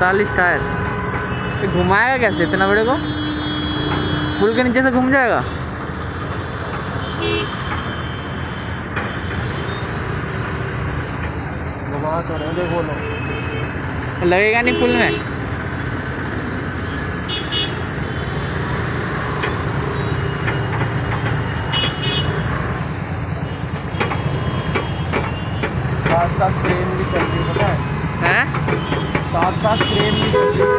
45 tyre. ये घुमाएगा कैसे इतना बड़े को? पुल के नीचे से घूम जाएगा? घुमा तो रहे देखो लो, लगेगा नहीं पुल में? साथ साथ ट्रेन भी चल रही है, पता है? हैं? साथ साथ ट्रेन भी चल रही है।